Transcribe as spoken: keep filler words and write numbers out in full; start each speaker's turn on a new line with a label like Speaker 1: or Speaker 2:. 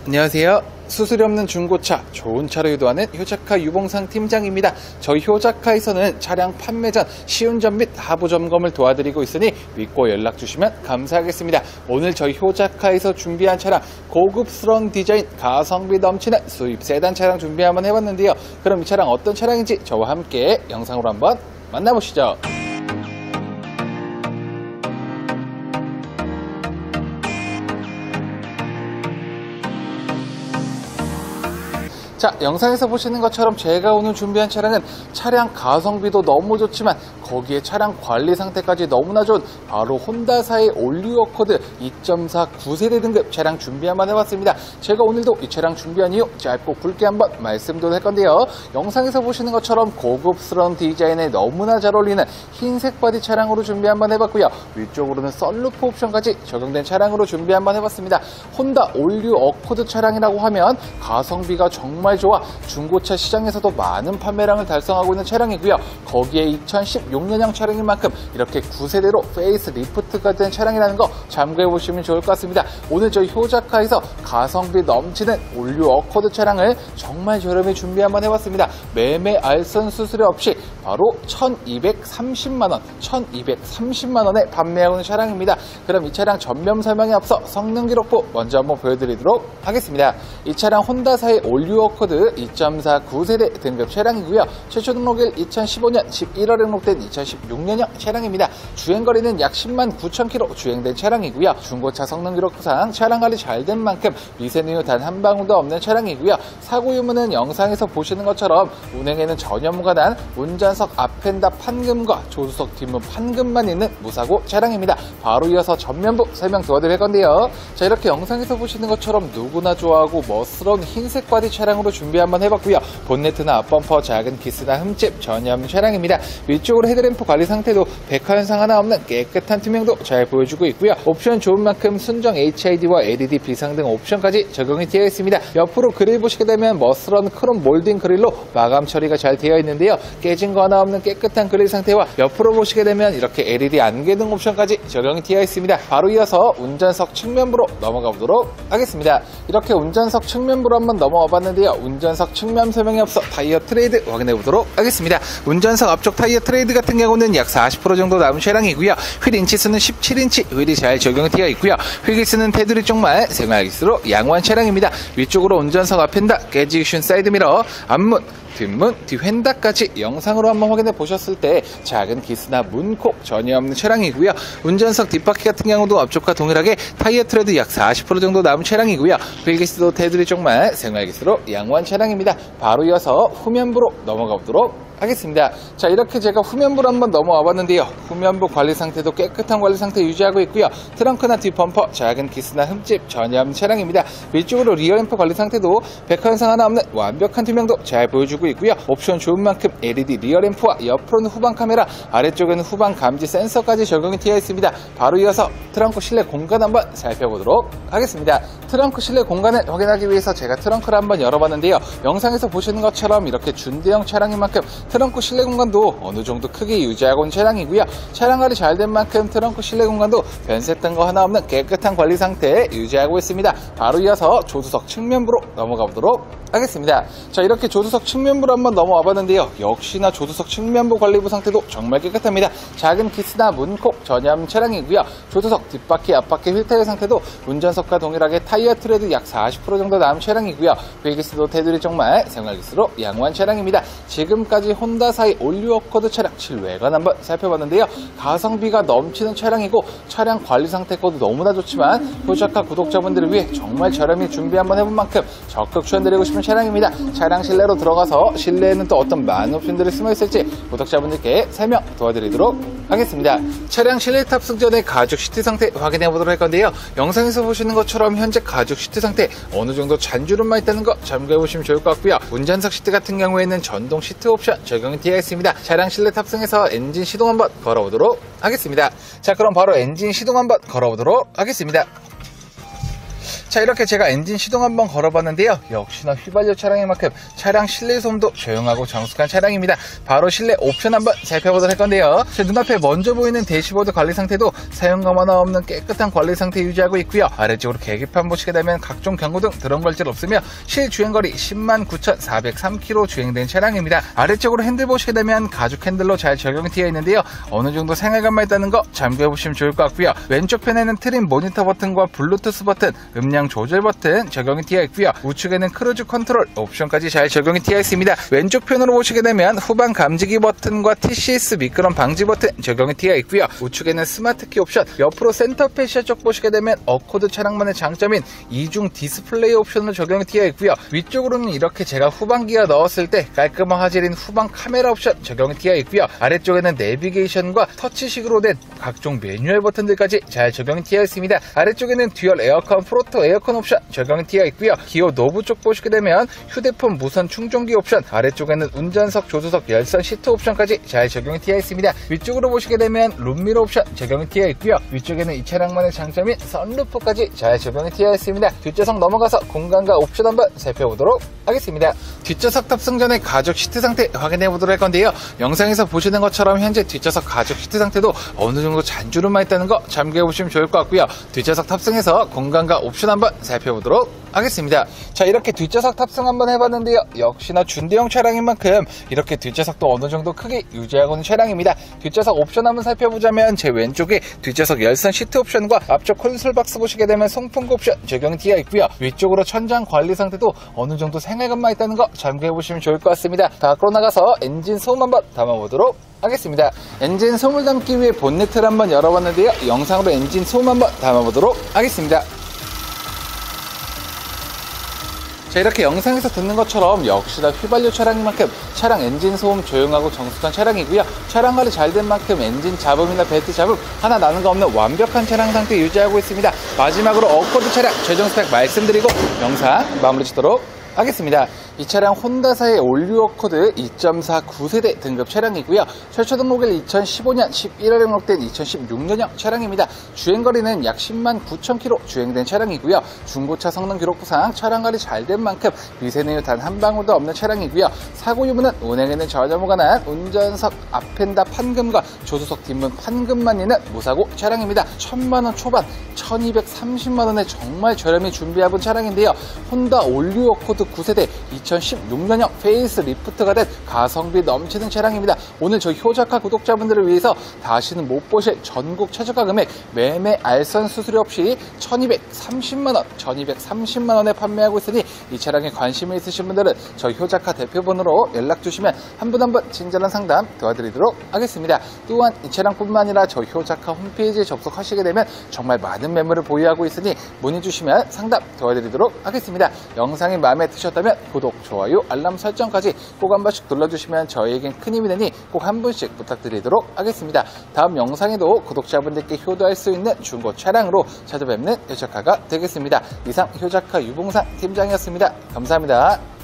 Speaker 1: 안녕하세요. 수수료 없는 중고차, 좋은 차를 유도하는 효자카 유봉상 팀장입니다. 저희 효자카에서는 차량 판매 전 시운전 및 하부 점검을 도와드리고 있으니 믿고 연락 주시면 감사하겠습니다. 오늘 저희 효자카에서 준비한 차량, 고급스러운 디자인, 가성비 넘치는 수입 세단 차량 준비 한번 해봤는데요. 그럼 이 차량 어떤 차량인지 저와 함께 영상으로 한번 만나보시죠. 자, 영상에서 보시는 것처럼 제가 오늘 준비한 차량은 차량 가성비도 너무 좋지만 거기에 차량 관리 상태까지 너무나 좋은 바로 혼다사의 올류 어코드 이 점 사 구 세대 등급 차량 준비 한번 해봤습니다. 제가 오늘도 이 차량 준비한 이유 짧고 굵게 한번 말씀도 할 건데요. 영상에서 보시는 것처럼 고급스러운 디자인에 너무나 잘 어울리는 흰색 바디 차량으로 준비 한번 해봤고요. 위쪽으로는 썬루프 옵션까지 적용된 차량으로 준비 한번 해봤습니다. 혼다 올류 어코드 차량이라고 하면 가성비가 정말 좋아 중고차 시장에서도 많은 판매량을 달성하고 있는 차량이고요. 거기에 이천십육 년형 차량인 만큼 이렇게 구 세대로 페이스 리프트가 된 차량이라는 거 참고해 보시면 좋을 것 같습니다. 오늘 저희 효자카에서 가성비 넘치는 올류 어코드 차량을 정말 저렴히 준비 한번 해봤습니다. 매매 알선 수수료 없이 바로 천이백삼십만 원, 천이백삼십만 원에 판매하고 있는 차량입니다. 그럼 이 차량 전면 설명에 앞서 성능 기록부 먼저 한번 보여드리도록 하겠습니다. 이 차량 혼다사의 올류 어코드 이 점 사 구 세대 등급 차량이고요. 최초 등록일 이천십오 년 십일월에 등록된 이천십육 년형 차량입니다. 주행거리는 약 십만 구천 킬로미터 주행된 차량이고요. 중고차 성능 기록부상 차량 관리 잘 된 만큼 미세누유 단 한 방울도 없는 차량이고요. 사고 유무는 영상에서 보시는 것처럼 운행에는 전혀 무관한 운전석 앞펜다 판금과 조수석 뒷문 판금만 있는 무사고 차량입니다. 바로 이어서 전면부 설명 도와드릴 건데요. 자, 이렇게 영상에서 보시는 것처럼 누구나 좋아하고 멋스러운 흰색 바디 차량으로 준비 한번 해봤고요. 본네트나 앞범퍼 작은 기스나 흠집 전혀 없는 차량입니다. 위쪽으로 헤드램프 관리 상태도 백화 현상 하나 없는 깨끗한 투명도 잘 보여주고 있고요. 옵션 좋은 만큼 순정 에이치 아이 디와 엘이디 비상 등 옵션까지 적용이 되어 있습니다. 옆으로 그릴 보시게 되면 멋스러운 크롬 몰딩 그릴로 마감 처리가 잘 되어 있는데요. 깨진 거 하나 없는 깨끗한 그릴 상태와 옆으로 보시게 되면 이렇게 엘이디 안개 등 옵션까지 적용이 되어 있습니다. 바로 이어서 운전석 측면부로 넘어가 보도록 하겠습니다. 이렇게 운전석 측면부로 한번 넘어와 봤는데요. 운전석 측면 설명에 앞서 타이어 트레이드 확인해 보도록 하겠습니다. 운전석 앞쪽 타이어 트레이드 같은 경우는 약 사십 퍼센트 정도 남은 차량이고요. 휠 인치수는 십칠 인치 휠이 잘 적용이 되어 있고요. 휠기스는 테두리 쪽만 생활기스로 양호한 차량입니다. 위쪽으로 운전석 앞펜다, 깨지기 쉬운 사이드미러, 앞문, 뒷문, 뒤휀다까지 영상으로 한번 확인해 보셨을 때 작은 기스나 문콕 전혀 없는 차량이고요. 운전석 뒷바퀴 같은 경우도 앞쪽과 동일하게 타이어 트레드 약 사십 퍼센트 정도 남은 차량이고요. 휠기스도 테두리 쪽만 생활기스로 양호한 차량입니다. 바로 이어서 후면부로 넘어가 보도록 하겠습니다. 자, 이렇게 제가 후면부로 한번 넘어와 봤는데요. 후면부 관리 상태도 깨끗한 관리 상태 유지하고 있고요. 트렁크나 뒷범퍼 작은 기스나 흠집 전혀 없는 차량입니다. 위쪽으로 리어램프 관리 상태도 백화 현상 하나 없는 완벽한 투명도 잘 보여주고 있고요. 옵션 좋은 만큼 엘이디 리어램프와 옆으로는 후방 카메라, 아래쪽에는 후방 감지 센서까지 적용이 되어 있습니다. 바로 이어서 트렁크 실내 공간 한번 살펴보도록 하겠습니다. 트렁크 실내 공간을 확인하기 위해서 제가 트렁크를 한번 열어봤는데요. 영상에서 보시는 것처럼 이렇게 준대형 차량인 만큼 트렁크 실내 공간도 어느 정도 크게 유지하고 있는 차량이고요. 차량 관리 잘 된 만큼 트렁크 실내 공간도 변색된 거 하나 없는 깨끗한 관리 상태 유지하고 있습니다. 바로 이어서 조수석 측면부로 넘어가 보도록 하겠습니다. 자, 이렇게 조수석 측면부로 한번 넘어와 봤는데요. 역시나 조수석 측면부 관리부 상태도 정말 깨끗합니다. 작은 기스나 문콕 전혀 없는 차량이고요. 조수석 뒷바퀴 앞바퀴 휠 타이어 상태도 운전석과 동일하게 타이어 트레드 약 사십 퍼센트 정도 남은 차량이고요. 휠기스도 테두리 정말 생활기스로 양호한 차량입니다. 지금까지 혼다사의 올류 어코드 차량 실외관 한번 살펴봤는데요. 가성비가 넘치는 차량이고 차량 관리 상태도 너무나 좋지만 효자카 구독자분들을 위해 정말 저렴히 준비 한번 해본 만큼 적극 추천드리고 싶은 차량입니다. 차량 실내로 들어가서 실내에는 또 어떤 많은 옵션들이 숨어 있을지 구독자분들께 설명 도와드리도록 하겠습니다. 차량 실내 탑승 전에 가죽 시트 상태 확인해 보도록 할 건데요. 영상에서 보시는 것처럼 현재 가죽 시트 상태 어느 정도 잔주름만 있다는 거 참고해 보시면 좋을 것 같고요. 운전석 시트 같은 경우에는 전동 시트 옵션 적용이 되어 있습니다. 차량 실내 탑승해서 엔진 시동 한번 걸어보도록 하겠습니다. 자, 그럼 바로 엔진 시동 한번 걸어보도록 하겠습니다. 자, 이렇게 제가 엔진 시동 한번 걸어봤는데요. 역시나 휘발유 차량인 만큼 차량 실내 소음도 조용하고 정숙한 차량입니다. 바로 실내 옵션 한번 살펴보도록 할 건데요. 제 눈앞에 먼저 보이는 대시보드 관리 상태도 사용감 하나 없는 깨끗한 관리 상태 유지하고 있고요. 아래쪽으로 계기판 보시게 되면 각종 경고등 드럼 걸질 없으며 실주행거리 십만 구천사백삼 킬로미터 주행된 차량입니다. 아래쪽으로 핸들 보시게 되면 가죽 핸들로 잘 적용이 되어 있는데요. 어느 정도 생활감만 있다는 거 참고해보시면 좋을 것 같고요. 왼쪽 편에는 트림 모니터 버튼과 블루투스 버튼, 음량 조절 버튼 적용이 되어 있고요. 우측에는 크루즈 컨트롤 옵션까지 잘 적용이 되어 있습니다. 왼쪽 편으로 보시게 되면 후방 감지기 버튼과 티씨에스 미끄럼 방지 버튼 적용이 되어 있고요. 우측에는 스마트키 옵션, 옆으로 센터 패시아 쪽 보시게 되면 어코드 차량만의 장점인 이중 디스플레이 옵션으로 적용이 되어 있고요. 위쪽으로는 이렇게 제가 후방기어 넣었을 때 깔끔한 화질인 후방 카메라 옵션 적용이 되어 있고요. 아래쪽에는 내비게이션과 터치식으로 된 각종 매뉴얼 버튼들까지 잘 적용이 되어 있습니다. 아래쪽에는 듀얼 에어컨 프로토 에어컨 옵션 적용이 되어 있고요. 기어 노브 쪽 보시게 되면 휴대폰 무선 충전기 옵션, 아래쪽에는 운전석, 조수석, 열선 시트 옵션까지 잘 적용이 되어 있습니다. 위쪽으로 보시게 되면 룸미러 옵션 적용이 되어 있고요. 위쪽에는 이 차량만의 장점인 선루프까지 잘 적용이 되어 있습니다. 뒷좌석 넘어가서 공간과 옵션 한번 살펴보도록 하겠습니다. 뒷좌석 탑승 전에 가죽 시트 상태 확인해 보도록 할 건데요. 영상에서 보시는 것처럼 현재 뒷좌석 가죽 시트 상태도 어느 정도 잔주름만 있다는 거 참고해 보시면 좋을 것 같고요. 뒷좌석 탑승해서 공간과 옵션 한번 살펴보도록 하겠습니다. 자, 이렇게 뒷좌석 탑승 한번 해봤는데요. 역시나 준대형 차량인 만큼 이렇게 뒷좌석도 어느 정도 크게 유지하고 있는 차량입니다. 뒷좌석 옵션 한번 살펴보자면 제 왼쪽에 뒷좌석 열선 시트 옵션과 앞쪽 콘솔 박스 보시게 되면 송풍구 옵션 적용이 되어 있고요. 위쪽으로 천장 관리 상태도 어느 정도 생활감만 있다는 거 참고해 보시면 좋을 것 같습니다. 밖으로 나가서 엔진 소음 한번 담아보도록 하겠습니다. 엔진 소음을 담기 위해 본네트를 한번 열어봤는데요. 영상으로 엔진 소음 한번 담아보도록 하겠습니다. 자, 이렇게 영상에서 듣는 것처럼 역시나 휘발유 차량인 만큼 차량 엔진 소음 조용하고 정숙한 차량이고요. 차량 관리 잘 된 만큼 엔진 잡음이나 벨트 잡음 하나 나는 거 없는 완벽한 차량 상태 유지하고 있습니다. 마지막으로 어코드 차량 최종 스펙 말씀드리고 영상 마무리 짓도록 하겠습니다. 이 차량 혼다사의 올류 어코드 이 점 사 구 세대 등급 차량이고요. 최초 등록일 이천십오 년 십일월에 등록된 이천십육 년형 차량입니다. 주행거리는 약 십만 구천 킬로미터 주행된 차량이고요. 중고차 성능 기록부상 차량 관리 잘 된 만큼 미세누유 단 한 방울도 없는 차량이고요. 사고 유무는 운행에는 전혀 무관한 운전석 앞펜다 판금과 조수석 뒷문 판금만 있는 무사고 차량입니다. 천만 원 초반, 천이백삼십만 원에 정말 저렴히 준비해본 차량인데요. 혼다 올류 어코드 구 세대 이천십육 년형 페이스 리프트가 된 가성비 넘치는 차량입니다. 오늘 저희 효자카 구독자분들을 위해서 다시는 못 보실 전국 최저가 금액 매매 알선 수수료 없이 천이백삼십만 원, 천이백삼십만 원에 판매하고 있으니 이 차량에 관심이 있으신 분들은 저희 효자카 대표번호로 연락 주시면 한 분 한 분 친절한 상담 도와드리도록 하겠습니다. 또한 이 차량뿐만 아니라 저희 효자카 홈페이지에 접속하시게 되면 정말 많은 매물을 보유하고 있으니 문의 주시면 상담 도와드리도록 하겠습니다. 영상이 마음에 드셨다면 구독, 좋아요, 알람 설정까지 꼭 한 번씩 눌러주시면 저희에겐 큰 힘이 되니 꼭 한 분씩 부탁드리도록 하겠습니다. 다음 영상에도 구독자분들께 효도할 수 있는 중고 차량으로 찾아뵙는 효자카가 되겠습니다. 이상 효자카 유봉상 팀장이었습니다. 감사합니다.